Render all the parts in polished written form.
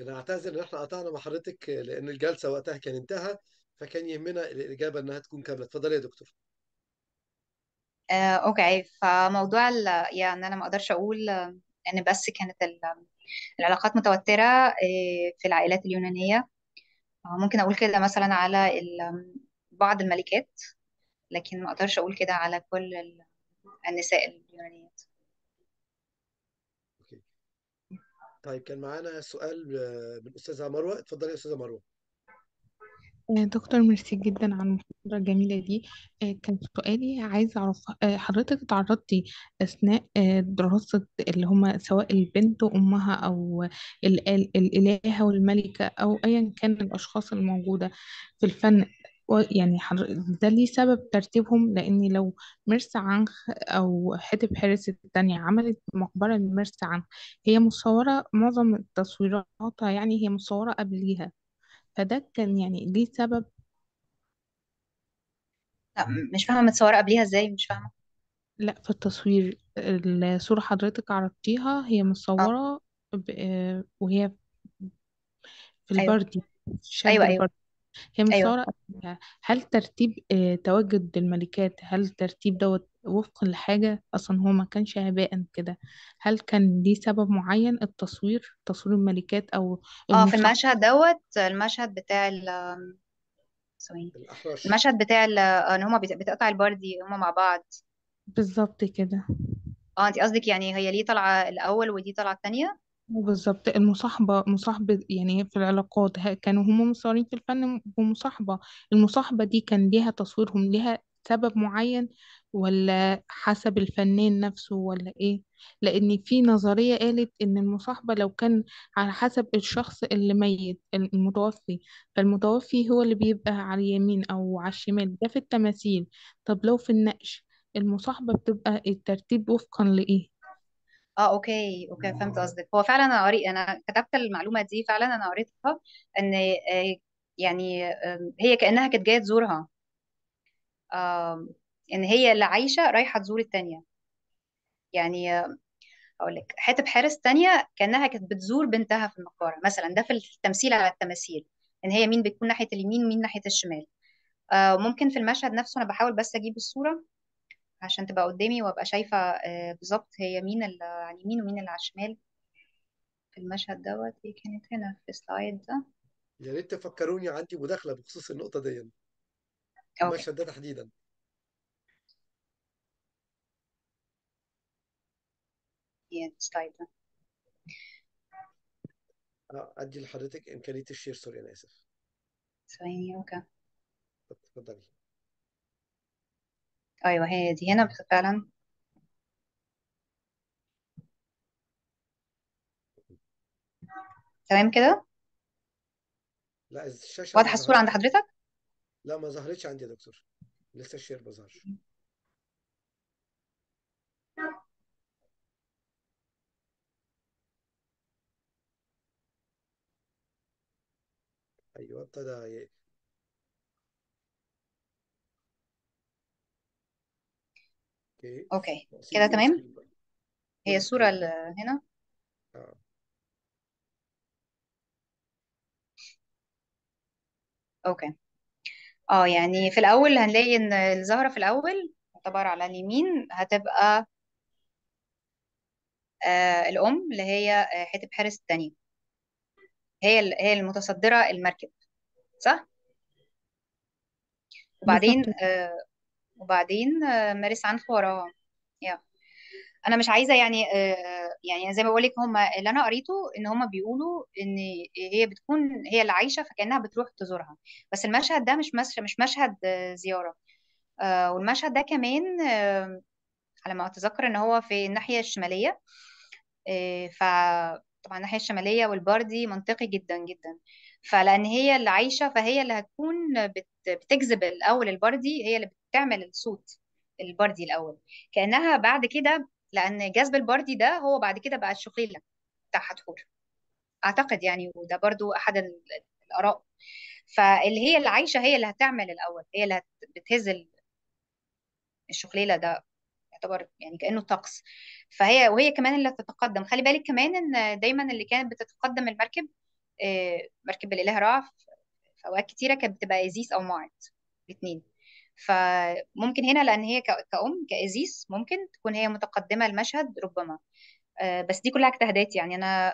أنا أعتذر إن إحنا قطعنا مع حضرتك لأن الجلسة وقتها كان انتهى، فكان يهمنا الإجابة إنها تكون كاملة. اتفضلي يا دكتور. اوكي، فموضوع يعني انا ما اقدرش اقول ان بس كانت العلاقات متوترة في العائلات اليونانية. ممكن اقول كده مثلا على بعض الملكات، لكن ما اقدرش اقول كده على كل النساء اليونانيات. أوكي. طيب كان معانا سؤال من الأستاذة مروة. اتفضلي يا أستاذة مروة. دكتور ميرسي جدا على المحاضرة الجميلة دي. كان سؤالي عايزة أعرف، حضرتك تعرضتي أثناء دراسة اللي هما سواء البنت وأمها أو الإلهة والملكة أو أيا كان الأشخاص الموجودة في الفن، يعني ده ليه سبب ترتيبهم؟ لأني لو مرسى عنخ أو حتب التانية عملت مقبرة لمرسى عنخ، هي مصورة معظم تصويراتها، يعني هي مصورة قبليها، فده كان يعني ليه سبب. لا، مش فاهمة متصورة قبليها ازاي، مش فاهمة. لا، في التصوير الصورة حضرتك عرضتيها هي اه، مصورة وهي في ايوه، البردي، في شد ايوه، ايوه، البردي، هي ايوه. مصورة قبلها. هل ترتيب تواجد الملكات، هل ترتيب دوت وفق لحاجة أصلا هو ما كانش عباء كده؟ هل كان ليه سبب معين التصوير، تصوير الملكات أو اه، في المصاحبة؟ المشهد دوت، المشهد بتاع ثواني. الأحرش. المشهد بتاع ان هما بتقطع الباردي هما مع بعض. بالظبط كده. اه، انت قصدك يعني هي ليه طالعة الاول ودي طالعة التانية؟ بالظبط، المصاحبة، مصاحبة يعني في العلاقات، كانوا هم مصورين في الفن بمصاحبة. المصاحبة دي كان ليها تصويرهم، ليها سبب معين ولا حسب الفنان نفسه ولا ايه؟ لأن في نظرية قالت إن المصاحبة لو كان على حسب الشخص اللي ميت المتوفي، فالمتوفي هو اللي بيبقى على اليمين أو على الشمال، ده في التماثيل. طب لو في النقش المصاحبة بتبقى الترتيب وفقا لإيه؟ اه، اوكي، اوكي، فهمت قصدك. هو فعلا انا كتبت المعلومة دي، فعلا انا قريتها ان يعني هي كأنها كانت جاية تزورها. ان هي اللي عايشة رايحة تزور التانية. يعني اقول لك حتة حارس تانية كأنها كانت بتزور بنتها في المقبرة مثلا. ده في التمثيل على التماثيل، ان هي مين بتكون ناحية اليمين ومين ناحية الشمال. ممكن في المشهد نفسه انا بحاول بس اجيب الصورة عشان تبقى قدامي وابقى شايفة بالظبط هي مين اللي على اليمين ومين اللي على الشمال في المشهد دوت. هي كانت هنا في السلايد ده. يا ريت تفكروني، عندي مداخلة بخصوص النقطة دي، اوكي، المشهد ده تحديدا. هي السلايد ده. أدي لحضرتك إمكانية الشير. سوري أنا آسف. ثواني، اوكي. اتفضلي. ايوه، هي دي هنا فعلا. تمام كده. لا الشاشة ما واضحة الصورة عند ظهرتش. حضرتك؟ لا ما ظهرتش عندي يا دكتور، لسه الشير ما ظهرش. أيوه ابتدى أوكي. اوكي، سيب كده فول تمام. سكرين بقى. هي فول الصورة سكرين. اللي هنا. اه. اوكي. اه، يعني في الاول هنلاقي ان الزهرة في الاول تعتبر على اليمين هتبقى الام اللي هي حتة حارس التانية. هي المتصدرة المركب، صح. وبعدين بالظبط. مارس عنخ وراها. يا انا مش عايزه يعني يعني زي ما بقول لك، هم اللي انا قريته ان هم بيقولوا ان هي بتكون هي اللي عايشه فكانها بتروح تزورها. بس المشهد ده مش مشهد زياره. والمشهد ده كمان على ما اتذكر ان هو في الناحيه الشماليه. فطبعا الناحيه الشماليه والباردي منطقي جدا جدا. فلان هي اللي عايشه فهي اللي هتكون بتجذب الاول الباردي، هي اللي بتعمل الصوت الباردي الاول. كانها بعد كده، لان جذب الباردي ده هو بعد كده بقى الشخيله بتاع حتحور. اعتقد يعني، وده برضو احد الاراء. فاللي هي اللي عايشه هي اللي هتعمل الاول، هي اللي بتهز الشخليله ده. يعتبر يعني كأنه طقس. وهي كمان اللي تتقدم. خلي بالك كمان ان دايما اللي كانت بتتقدم المركب مركب الاله را في اوقات كتيره كانت بتبقى ايزيس او معد، الاثنين. فممكن هنا لان هي كأم كإيزيس ممكن تكون هي متقدمه المشهد ربما. بس دي كلها اجتهادات، يعني انا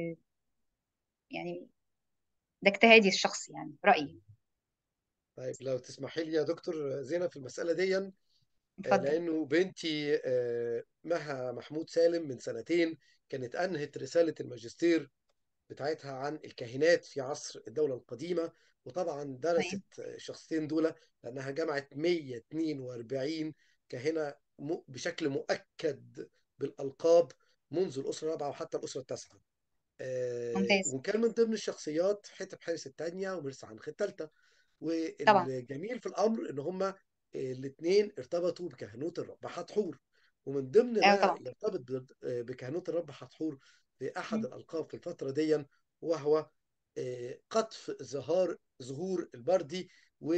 يعني ده اجتهادي الشخصي، يعني رأيي. طيب لو تسمحي لي يا دكتور زينب في المسألة دي، اتفضل. لأنه بنتي مها محمود سالم من سنتين كانت أنهت رسالة الماجستير بتاعتها عن الكاهنات في عصر الدولة القديمة، وطبعا تمام. درست الشخصين دول لأنها جمعت 142 كاهنة بشكل مؤكد بالألقاب منذ الأسرة الرابعة وحتى الأسرة التاسعة. ممتاز. وكان من ضمن الشخصيات حتب حارس الثانية ومرسى عنخ الثالثة. طبعا. والجميل في الامر ان هما الاثنين ارتبطوا بكهنوت الرب حتحور. ومن ضمن ايوه ما طبعا. يرتبط بكهنوت الرب حتحور في احد مم. الالقاب في الفتره دي، وهو قطف ظهور البردي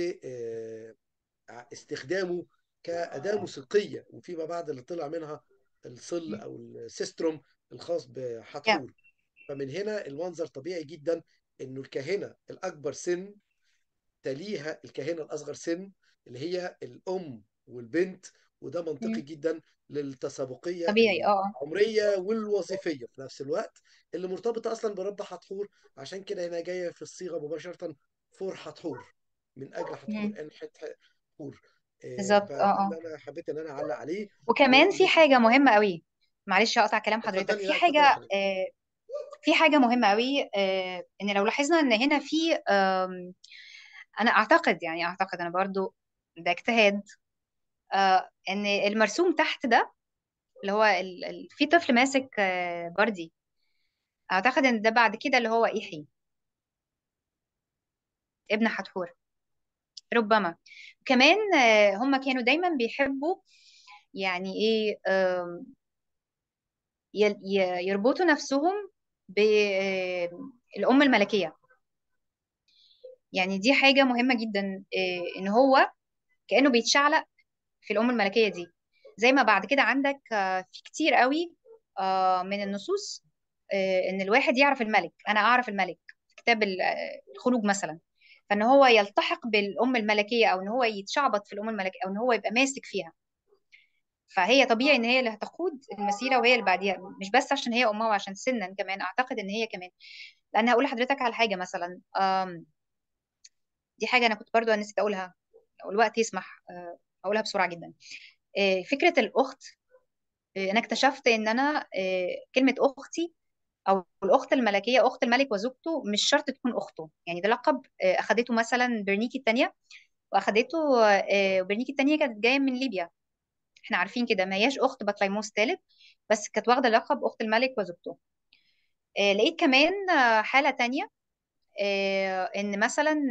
واستخدامه كأداة موسيقية، وفيما بعد اللي طلع منها الصل مم. أو السيستروم الخاص يا. بحتحور. فمن هنا المنظر طبيعي جدا إنه الكاهنة الأكبر سن تليها الكاهنة الأصغر سن اللي هي الأم والبنت، وده منطقي مم. جدا للتسابقية طبيعي. اه. العمرية والوظيفية في نفس الوقت، اللي مرتبطة أصلا برب حتحور. عشان كده هنا جاية في الصيغة مباشرة فور حتحور، من أجل حتحور مم. إن حتحور. بالظبط. اه. فده اه. اللي أنا حبيت إن أنا أعلق عليه. وكمان في حاجة مهمة قوي، معلش اقطع كلام حضرتك، اتفضلي، في لا اتفضلي حاجة حضرتك. في حاجة مهمة قوي، ان لو لاحظنا ان هنا في انا اعتقد، يعني اعتقد انا برضو ده اجتهاد، ان المرسوم تحت ده اللي هو في طفل ماسك بردي، اعتقد ان ده بعد كده اللي هو ايحي ابن حتحور ربما. كمان هم كانوا دايما بيحبوا يعني ايه يربطوا نفسهم بالأم الملكية. يعني دي حاجة مهمة جدا، ان هو كأنه بيتشعلق في الأم الملكية دي. زي ما بعد كده عندك في كتير قوي من النصوص، ان الواحد يعرف الملك، انا اعرف الملك، في كتاب الخروج مثلا. فان هو يلتحق بالام الملكيه، او ان هو يتشعبط في الام الملكيه، او ان هو يبقى ماسك فيها. فهي طبيعي ان هي اللي هتقود المسيره، وهي اللي بعديها، مش بس عشان هي امها، وعشان سنا كمان اعتقد ان هي كمان. لان هقول لحضرتك على حاجه مثلا، دي حاجه انا كنت برضو نسيت اقولها، لو الوقت يسمح اقولها بسرعه جدا. فكره الاخت، انا اكتشفت ان انا كلمه اختي او الاخت الملكيه، اخت الملك وزوجته، مش شرط تكون اخته. يعني ده لقب اخدته مثلا برنيكي الثانيه، واخدته برنيكي الثانيه كانت جايه من ليبيا، احنا عارفين كده، ما هياش اخت بطليموس الثالث، بس كانت واخده لقب اخت الملك وزوجته. لقيت كمان حاله تانية، ان مثلا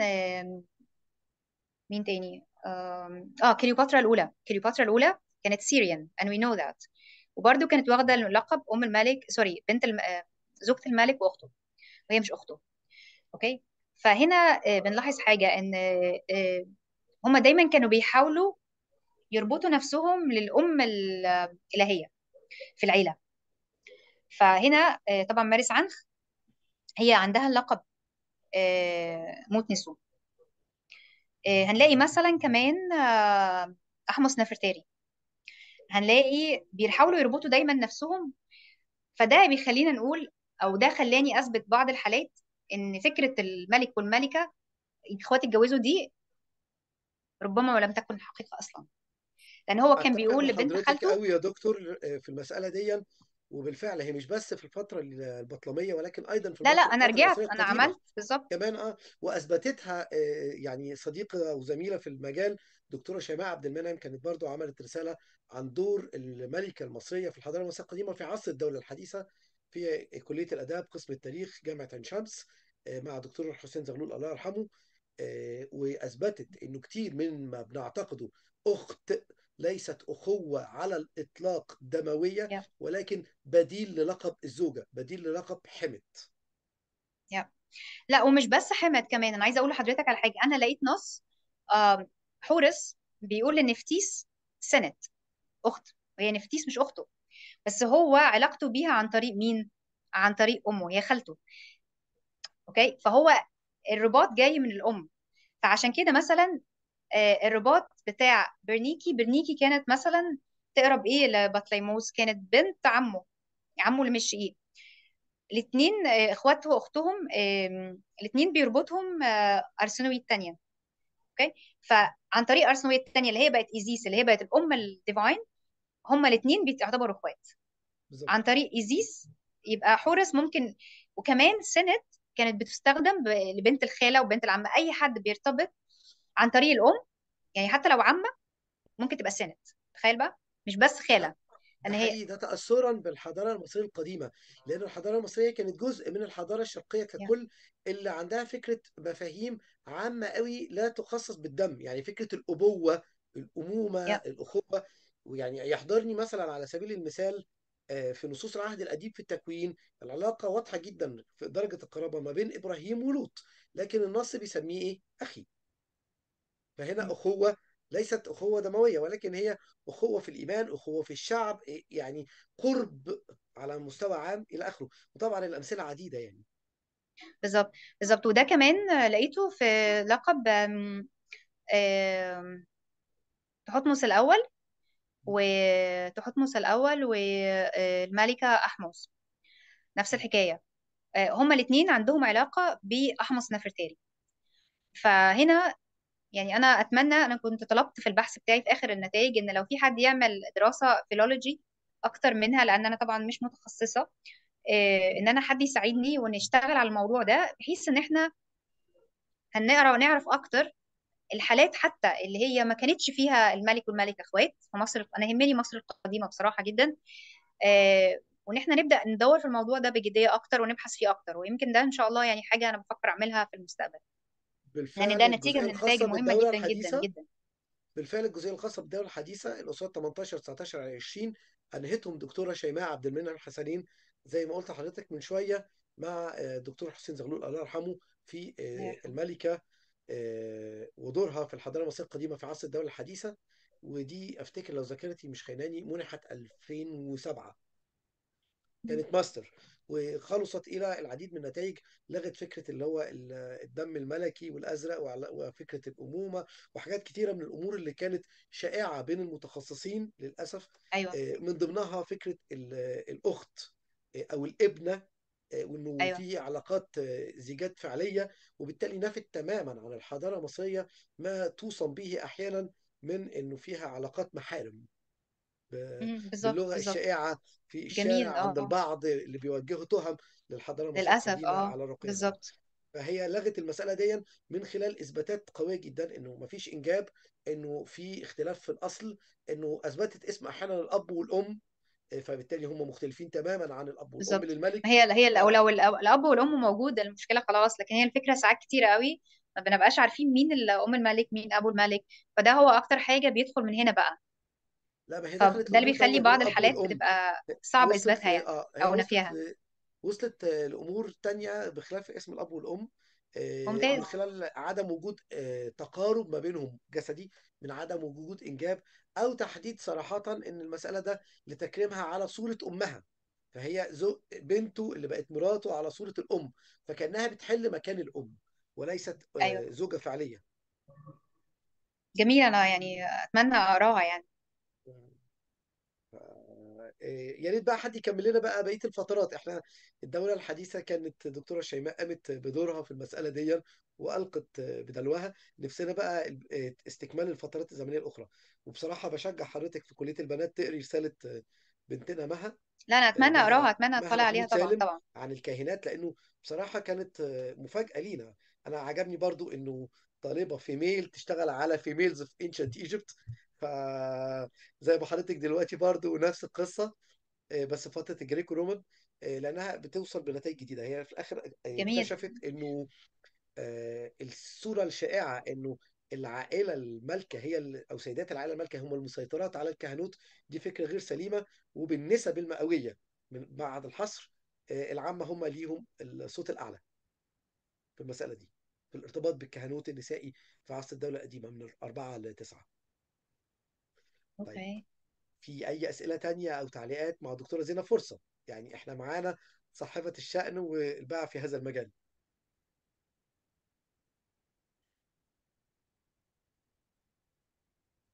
مين تاني، كليوباترا الاولى. كليوباترا الاولى كانت سيريان and we know that، وبرده كانت واخده لقب ام الملك، سوري، بنت زوجة الملك واخته، وهي مش اخته. اوكي. فهنا بنلاحظ حاجه، ان هم دايما كانوا بيحاولوا يربطوا نفسهم للام الالهيه في العيله. فهنا طبعا مارس عنخ هي عندها اللقب موت نسو. هنلاقي مثلا كمان أحمس نفرتاري، هنلاقي بيحاولوا يربطوا دايما نفسهم. فده بيخلينا نقول، أو ده خلاني أثبت بعض الحالات، إن فكرة الملك والملكة اخواتي اتجوزوا دي ربما ولم تكن الحقيقة أصلا، لأن هو كان اتفق بيقول مع لبنت حضرتك خالته. قوي يا دكتور في المساله دي. وبالفعل هي مش بس في الفتره البطلميه، ولكن ايضا في لا لا، أنا الفتره رجعت المصريه أنا القديمه عملت بالظبط. كمان. واثبتتها يعني صديقه وزميله في المجال دكتوره شيماء عبد المنعم كانت برضو عملت رساله عن دور الملكه المصريه في الحضاره المصريه القديمه في عصر الدوله الحديثه في كليه الاداب قسم التاريخ جامعه عين شمس، مع دكتور حسين زغلول الله يرحمه. واثبتت انه كتير من ما بنعتقده اخت ليست اخوه على الاطلاق دمويه، يا ولكن بديل للقب الزوجه، بديل للقب حمت. يا لا، ومش بس حمد، كمان أنا عايزة أقول لحضرتك على حاجة. أنا لقيت نص آم، حورس بيقول إن نفتيس سنت أخت، وهي نفتيس مش أخته، بس هو علاقته بيها عن طريق مين؟ عن طريق أمه، هي خالته. اوكي، فهو الرباط جاي من الام. فعشان كده مثلا الرباط بتاع برنيكي كانت مثلا تقرب ايه لبطليموس، كانت بنت عمه اللي مش ايه. الاثنين اخواته واختهم، الاثنين بيربطهم ارسنوي الثانيه. اوكي، فعن طريق ارسنوي الثانيه اللي هي بقت ايزيس، اللي هي بقت الام الديفاين، هما الاثنين بيعتبروا اخوات. بالظبط. عن طريق ايزيس يبقى حورس ممكن. وكمان سنت كانت بتستخدم لبنت الخاله وبنت العمه، اي حد بيرتبط عن طريق الام، يعني حتى لو عمه ممكن تبقى سنت. تخيل بقى، مش بس ده خاله. ده ان هي حقيقي، ده تأثرا بالحضارة المصرية القديمة، لأن الحضارة المصرية كانت جزء من الحضارة الشرقية يا ككل، اللي عندها فكرة مفاهيم عامة قوي لا تخصص بالدم، يعني فكرة الأبوة، الأمومة، يا الأخوة. ويعني يحضرني مثلا على سبيل المثال في نصوص العهد القديم في التكوين العلاقة واضحة جدا في درجة القرابة ما بين إبراهيم ولوط، لكن النص بيسميه إيه؟ أخي. فهنا أخوة ليست أخوة دموية، ولكن هي أخوة في الإيمان، أخوة في الشعب، يعني قرب على مستوى عام إلى آخره. وطبعا الأمثلة عديدة يعني. بالظبط. بالظبط، وده كمان لقيته في لقب آم، تحتمس الاول، وتحتمس الاول والملكه احمس، نفس الحكايه. هما الاثنين عندهم علاقه باحمس نفرتاري. فهنا يعني انا كنت طلبت في البحث بتاعي في اخر النتائج ان لو في حد يعمل دراسه فيلولوجي اكتر منها، لان انا طبعا مش متخصصه، ان انا حد يساعدني ونشتغل على الموضوع ده، بحيث ان احنا هنقرا ونعرف اكتر الحالات حتى اللي هي ما كانتش فيها الملك والملكه اخوات في مصر. انا يهمني مصر القديمه بصراحه جدا. وان احنا نبدا ندور في الموضوع ده بجديه اكتر ونبحث فيه اكتر، ويمكن ده ان شاء الله يعني حاجه انا بفكر اعملها في المستقبل، لان بالفعل ده نتيجه الجزئية من النتائج الخاصة المهمه بالدولة جدا جدا الحديثة جدا. بالفعل الجزئية الخاصة بالدولة الحديثة الأسرات 18 19 على 20 أنهتهم دكتورة شيماء عبد المنعم الحسنين، زي ما قلت لحضرتك من شوية، مع دكتور حسين زغلول الله يرحمه، في الله يرحمه. الملكة ودورها في الحضارة المصرية القديمة في عصر الدولة الحديثة. ودي أفتكر لو ذاكرتي مش خيناني منحت 2007، كانت ماستر، وخلصت الى العديد من النتائج. لغت فكره اللي هو الدم الملكي والازرق، وفكره الامومه، وحاجات كتيره من الامور اللي كانت شائعه بين المتخصصين للاسف. ايوه. من ضمنها فكره الاخت او الابنه، وانه ايوه. في علاقات زيجات فعليه، وبالتالي نفت تماما عن الحضاره المصريه ما توصم به احيانا من انه فيها علاقات محارم بالظبط باللغة بالظبط. الشائعة في الشارع جميل. عند اه. البعض اللي بيوجهوا تهم للحضارة المصرية للاسف القديمة اه. على رقيتها. بالظبط. فهي لغت المسألة دي من خلال إثباتات قوية جدا إنه مفيش إنجاب، إنه في اختلاف في الأصل، إنه أثبتت اسم أحيانا الأب والأم، فبالتالي هم مختلفين تماما عن الأب والأم بالظبط. للملك. ما هي ف... لو الاب والام موجود المشكله خلاص، لكن هي الفكره ساعات كتيره قوي ما بنبقاش عارفين مين ام الملك مين ابو الملك. فده هو اكتر حاجه بيدخل من هنا بقى. لا، ما هي دخلت فده اللي لأمور بيخلي تانية غير بعض الأب الحالات والأم. بتبقى صعب وصلت اثباتها ل... يعني، آه هي او نفيها. وصلت لأمور تانية بخلاف اسم الأب والأم، من ممتاز. خلال عدم وجود تقارب ما بينهم جسدي، من عدم وجود إنجاب، أو تحديد صراحة إن المسألة ده لتكريمها على صورة أمها، فهي بنته اللي بقت مراته على صورة الأم، فكأنها بتحل مكان الأم وليست ايوه. زوجة فعلية. جميل، انا يعني اتمنى اقراها يعني. يا ريت بقى حد يكمل لنا بقى بقية الفترات. احنا الدولة الحديثة كانت دكتورة شيماء قامت بدورها في المسألة دي وألقت بدلوها. نفسنا بقى استكمال الفترات الزمنية الأخرى. وبصراحة بشجع حضرتك في كلية البنات تقري رسالة بنتنا مها، لا انا اتمنى اقراها، مها اتمنى مها اطلع عليها محمود طبعا سالم، طبعا. عن الكاهنات، لأنه بصراحة كانت مفاجأة لينا. أنا عجبني برضو إنه طالبة فيميل تشتغل على فيميلز في انشنت ايجيبت. ف زي ما حضرتك دلوقتي برضو نفس القصة، بس فترة الجريكو رومان، لأنها بتوصل بنتائج جديدة. هي في الآخر جميل. اكتشفت إنه الصورة الشائعة إنه العائلة المالكة هي أو سيدات العائلة المالكة هم المسيطرات على الكهنوت، دي فكرة غير سليمة. وبالنسب المئوية من بعد الحصر، العامة هم ليهم الصوت الأعلى في المسألة دي، في الارتباط بالكهنوت النسائي في عصر الدولة القديمة من 4 ل9. طيب، اوكي. في أي أسئلة تانية أو تعليقات مع الدكتورة زينة؟ فرصة، يعني إحنا معانا صاحبة الشأن والباع في هذا المجال.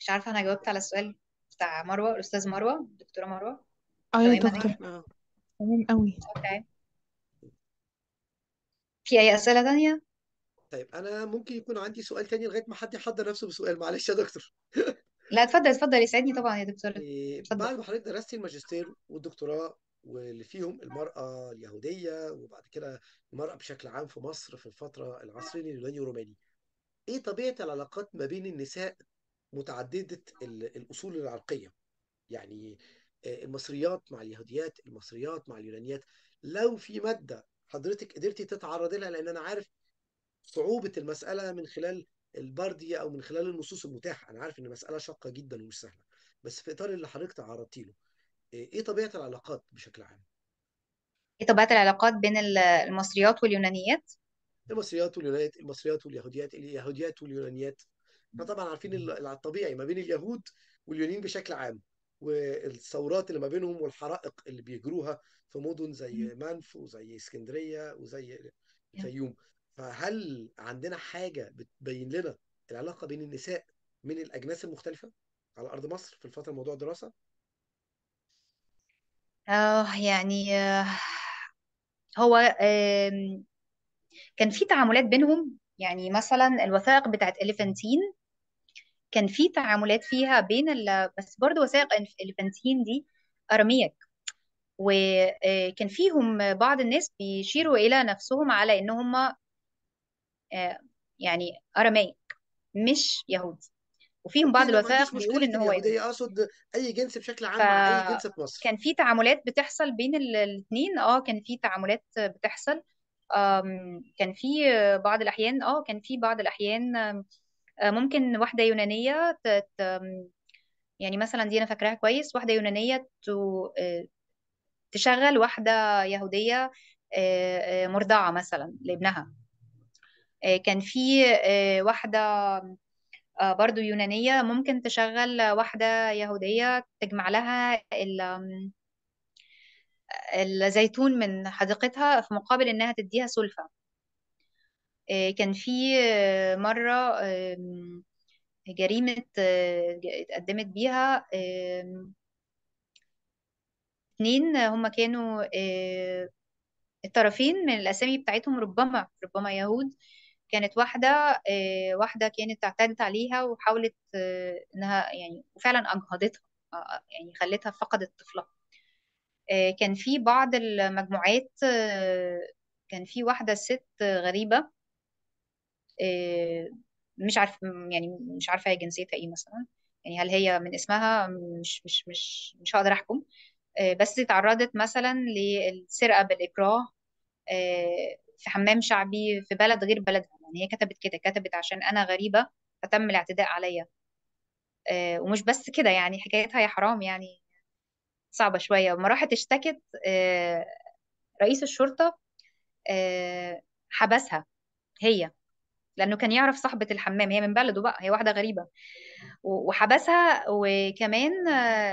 مش عارفة أنا جاوبت على السؤال بتاع مروة، الأستاذ مروة، الدكتورة مروة. اه يا تمام دكتور، أنا. تمام. تمام قوي. أوكي. في أي أسئلة تانية؟ طيب انا ممكن يكون عندي سؤال تاني لغايه ما حد يحضر نفسه بسؤال، معلش يا دكتور. لا اتفضل اتفضل، يسعدني طبعا يا دكتورة. اتفضل. بعد ما حضرتك درست الماجستير والدكتوراه واللي فيهم المرأة اليهودية وبعد كده المرأة بشكل عام في مصر في الفترة العصرين اليوناني والروماني، ايه طبيعة العلاقات ما بين النساء متعددة الأصول العرقية؟ يعني المصريات مع اليهوديات، المصريات مع اليونانيات. لو في مادة حضرتك قدرتي تتعرضي لها، لأن أنا عارف صعوبة المسألة من خلال البردية أو من خلال النصوص المتاحة، أنا عارف إن المسألة شاقة جدا ومش سهلة، بس في إطار اللي حضرتك تعرضتي له، إيه طبيعة العلاقات بشكل عام؟ إيه طبيعة العلاقات بين المصريات واليونانيات؟ المصريات واليونانيات، المصريات واليهوديات، اليهوديات واليونانيات. احنا طبعا عارفين الطبيعي ما بين اليهود واليونانيين بشكل عام، والثورات اللي ما بينهم والحرائق اللي بيجروها في مدن زي منف وزي اسكندرية وزي الفيوم. فهل عندنا حاجة بتبين لنا العلاقة بين النساء من الأجناس المختلفة على أرض مصر في الفترة موضوع دراسة؟ يعني هو كان في تعاملات بينهم، يعني مثلا الوثائق بتاعت إليفانتين كان في تعاملات فيها بين بس برضو وثائق إليفانتين دي أرامية، وكان فيهم بعض الناس بيشيروا إلى نفسهم على إن هم يعني أرامية مش يهود، وفيهم أوكي، بعض لا ما الوثائق عنديش بيقول مشكلة إن هو يهود. اليهودية، أقصد أي جنس بشكل عام مع أي جنس في مصر. فكان في تعاملات بتحصل بين الاثنين، كان في تعاملات بتحصل. كان في بعض الأحيان كان في بعض الأحيان ممكن واحدة يونانية يعني مثلا دي أنا فاكراها كويس، واحدة يونانية تشغل واحدة يهودية مرضعة مثلا لابنها. كان في واحدة برضو يونانية ممكن تشغل واحدة يهودية تجمع لها الزيتون من حديقتها في مقابل إنها تديها سلفة. كان في مرة جريمة اتقدمت بيها اتنين هما كانوا الطرفين من الأسامي بتاعتهم ربما يهود. كانت واحدة كانت اعتدت عليها وحاولت إنها يعني وفعلا أجهضتها، يعني خلتها فقدت طفلها. كان في بعض المجموعات كان في واحدة ست غريبة، آه، مش عارف يعني مش عارفة هي جنسيتها ايه مثلا، يعني هل هي من اسمها مش هقدر احكم. بس تعرضت مثلا للسرقة بالإكراه في حمام شعبي في بلد غير بلدها. يعني هي كتبت كده، كتبت عشان أنا غريبة فتم الاعتداء عليا. ومش بس كده، يعني حكايتها يا حرام يعني صعبة شوية. وما راحت اشتكت رئيس الشرطة حبسها هي، لأنه كان يعرف صاحبة الحمام، هي من بلده بقى، هي واحدة غريبة، وحبسها. وكمان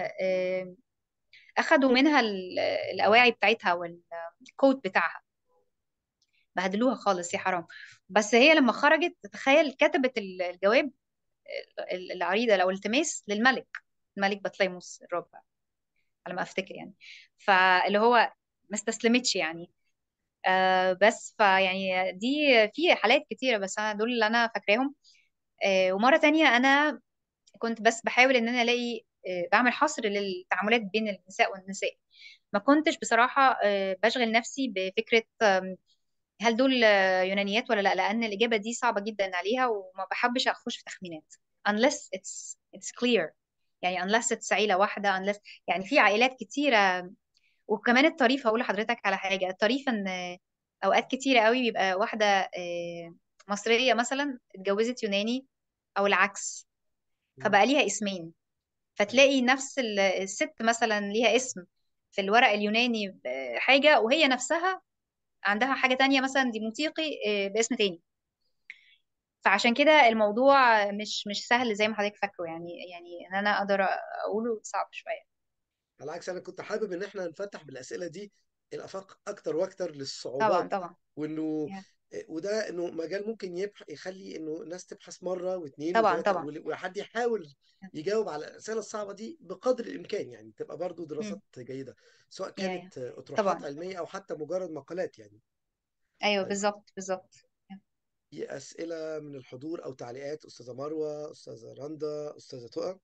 أخدوا منها الأواعي بتاعتها والكوت بتاعها، بهدلوها خالص يا حرام. بس هي لما خرجت تخيل كتبت الجواب العريضة لو التماس للملك، الملك بطليموس الرابع على ما أفتكر يعني. فاللي هو ما استسلمتش يعني. بس فيعني دي في حالات كتيرة، بس أنا دول اللي أنا فاكراهم. ومرة تانية أنا كنت بس بحاول ان انا الاقي بعمل حصر للتعاملات بين النساء والنساء. ما كنتش بصراحة بشغل نفسي بفكرة هل دول يونانيات ولا لا، لان الاجابة دي صعبة جدا عليها وما بحبش اخش في تخمينات unless it's clear. يعني unless it's عيلة واحدة unless، يعني في عائلات كتيرة. وكمان الطريف، هقول لحضرتك على حاجة، الطريف ان اوقات كتيرة قوي بيبقى واحدة مصرية مثلا اتجوزت يوناني او العكس، مم. فبقى ليها اسمين. أيوه. فتلاقي نفس الست مثلا ليها اسم في الورق اليوناني حاجة، وهي نفسها عندها حاجة تانية مثلا ديموتيقي باسم تاني. فعشان كده الموضوع مش سهل زي ما حضرتك فاكره، يعني ان انا اقدر اقوله صعب شوية. على العكس انا كنت حابب ان احنا نفتح بالاسئله دي الافاق اكتر واكتر طبعا للصعوبات، طبعا. وانه Yeah. وده انه مجال ممكن يخلي انه الناس تبحث مره واثنين طبعا وثلاثه، طبعا. وحد يحاول يجاوب على الاسئله الصعبه دي بقدر الامكان، يعني تبقى برضو مم. دراسات جيده، سواء يا كانت اطروحات طبعا. علميه او حتى مجرد مقالات يعني. ايوه طيب، بالظبط بالظبط. في اسئله من الحضور او تعليقات؟ استاذه مروه، استاذه رندا، استاذه تقى.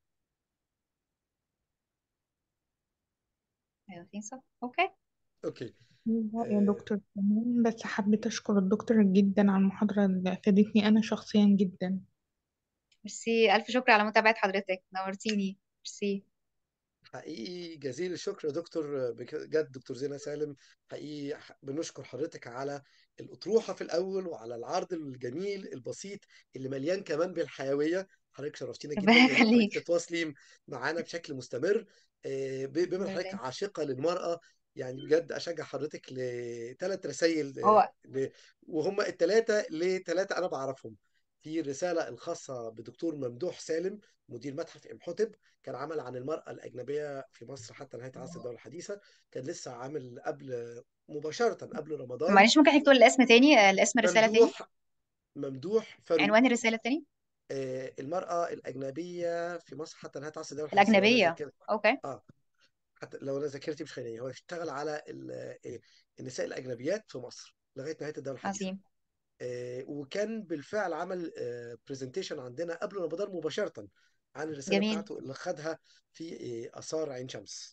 ايوه في صح. اوكي. اوكي. لا يا آه، دكتور تمام، بس حبيت أشكر الدكتور جدا على المحاضرة اللي أفادتني أنا شخصيا جدا. ميرسي، الف شكر على متابعة حضرتك، نورتيني. ميرسي. حقيقي جزيل الشكر يا دكتور، بجد دكتور زينة سالم. حقيقي بنشكر حضرتك على الأطروحة في الأول، وعلى العرض الجميل البسيط اللي مليان كمان بالحيوية. حضرتك شرفتينا جدا، ربنا يا ريت حضرتك يخليك. تتواصلي معانا بشكل مستمر. بما إن الحمد حضرتك لله. عاشقة للمرأة، يعني بجد أشجع حضرتك لثلاث رسائل، هو وهم الثلاثة لثلاثة أنا بعرفهم. في الرسالة الخاصة بدكتور ممدوح سالم، مدير متحف إمحوتب، كان عمل عن المرأة الأجنبية في مصر حتى نهاية عصر الدولة الحديثة. كان لسه عامل مباشرة قبل رمضان. معلش ممكن حضرتك تقول الاسم تاني، الاسم الرسالة تاني؟ ممدوح فاروق. عنوان الرسالة تاني؟ المرأة الأجنبية في مصر حتى نهاية عصر الدولة الحديثة، لو أنا الأجنبية. ذاكرت. اوكي. آه حتى لو أنا ذاكرتي مش خيالية، هو اشتغل على النساء الأجنبيات في مصر لغاية نهاية الدولة الحديثة. عظيم. وكان بالفعل عمل برزنتيشن عندنا قبل رمضان مباشرة عن الرسالة جميل. بتاعته اللي خدها في آثار عين شمس،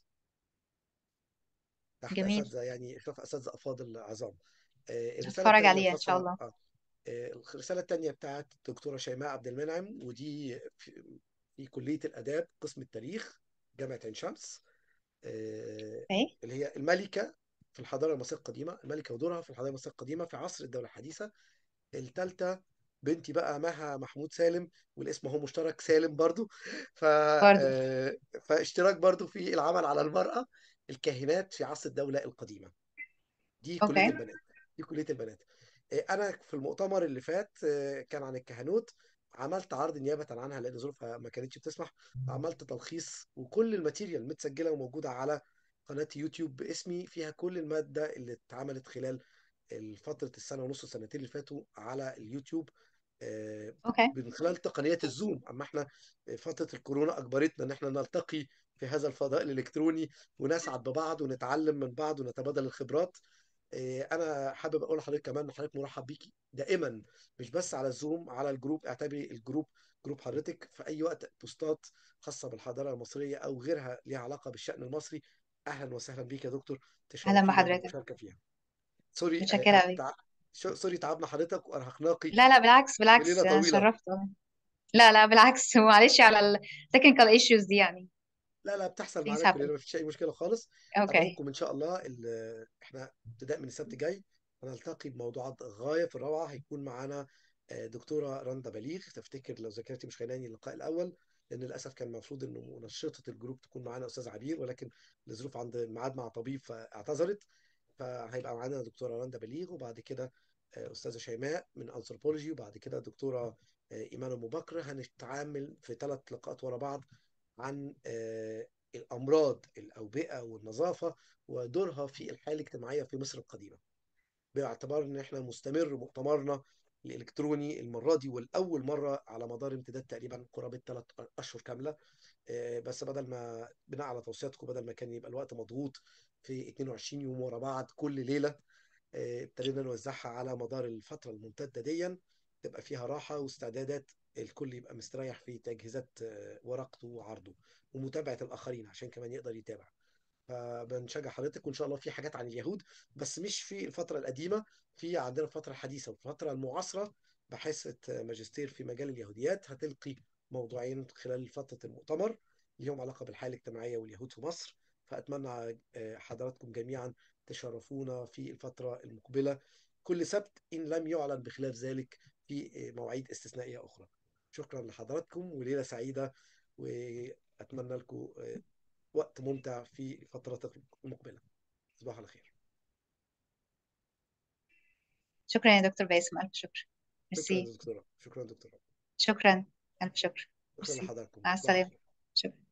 تحت جميل. اساتذه، يعني اشراف اساتذه افاضل عظام. الرساله هتفرج الثانيه عليها ان شاء الخاصه الله. الرساله الثانيه بتاعت الدكتوره شيماء عبد المنعم، ودي في كليه الاداب قسم التاريخ، جامعه عين شمس. ايه. اللي هي الملكه في الحضاره المصريه القديمه، الملكه ودورها في الحضاره المصريه القديمه في عصر الدوله الحديثه. الثالثه بنتي بقى مها محمود سالم، والاسم هو مشترك سالم برضو. ف برضو. فاشتراك برضو في العمل على المرأة الكاهنات في عصر الدولة القديمة. دي كلية اوكي. البنات. دي كلية البنات. أنا في المؤتمر اللي فات كان عن الكهنوت، عملت عرض نيابة عنها لأن ظروفها ما كانتش بتسمح. عملت تلخيص، وكل الماتيريال متسجلة وموجودة على قناة يوتيوب باسمي، فيها كل المادة اللي اتعملت خلال فترة السنة ونص السنتين اللي فاتوا على اليوتيوب، آه، اوكي. من خلال تقنيات الزوم. أما احنا فترة الكورونا أجبرتنا إن احنا نلتقي في هذا الفضاء الإلكتروني، ونسعد ببعض ونتعلم من بعض ونتبادل الخبرات. انا حابب اقول لحضرتك كمان ان حضرتك مرحب بيكي دائما، مش بس على الزوم، على الجروب. اعتبري الجروب جروب حضرتك، في اي وقت بوستات خاصه بالحضاره المصريه او غيرها ليها علاقه بالشان المصري، اهلا وسهلا بيك يا دكتور، اهلا تشرفينا بحضرتك. بالمشاركه فيها. سوري متشكرة قوي. سوري تعبنا حضرتك وارهقناكي لا لا بالعكس في ليله بالعكس، انا طويله. اتشرفت. لا لا بالعكس، معلش على التكنيكال ايشوز دي يعني. لا لا، بتحصل things معانا happen. كلنا، ما فيش اي مشكله خالص. اوكي. ادعوكم ان شاء الله احنا ابتداء من السبت الجاي هنلتقي بموضوعات غايه في الروعه. هيكون معانا دكتوره رندا بليغ. تفتكر لو ذاكرتي مش خياناني اللقاء الاول، لان للاسف كان المفروض انه منشطه الجروب تكون معانا استاذ عبير، ولكن لظروف عند الميعاد مع طبيب فاعتذرت. فهيبقى معانا دكتوره رندا بليغ، وبعد كده استاذه شيماء من انثروبولوجي، وبعد كده دكتوره ايمان ابو بكر. هنتعامل في ثلاث لقاءات ورا بعض عن الأمراض، الأوبئة والنظافة، ودورها في الحياة الاجتماعية في مصر القديمة، باعتبار إن إحنا مستمر مؤتمرنا الإلكتروني المرة دي، والأول مرة على مدار امتداد تقريبا قرابة 3 أشهر كاملة. بس بدل ما بناء على توصياتكم، بدل ما كان يبقى الوقت مضغوط في 22 يوم ورا بعض كل ليلة، ابتدينا نوزعها على مدار الفترة الممتدة دي، تبقى فيها راحة واستعدادات، الكل يبقى مستريح في تجهيزات ورقته وعرضه ومتابعة الآخرين عشان كمان يقدر يتابع. فبنشجع حضرتك، وإن شاء الله في حاجات عن اليهود، بس مش في الفترة القديمة، في عندنا الفترة الحديثة والفترة المعاصرة. بحثة ماجستير في مجال اليهوديات هتلقي موضوعين خلال فترة المؤتمر ليهم علاقة بالحياة الاجتماعية واليهود في مصر. فأتمنى حضراتكم جميعا تشرفونا في الفترة المقبلة كل سبت، إن لم يعلن بخلاف ذلك في مواعيد استثنائية أخرى. شكرا لحضراتكم، وليلة سعيدة، وأتمنى لكم وقت ممتع في الفترات المقبلة. تصبحوا على خير. شكرا يا دكتور باسم، الف شكر. شكرا ميرسي. دكتورة، شكرا دكتورة، شكرا. الف شكر. شكرا ميرسي. لحضراتكم، مع تصبحوا على السلامة. خير. شكرا.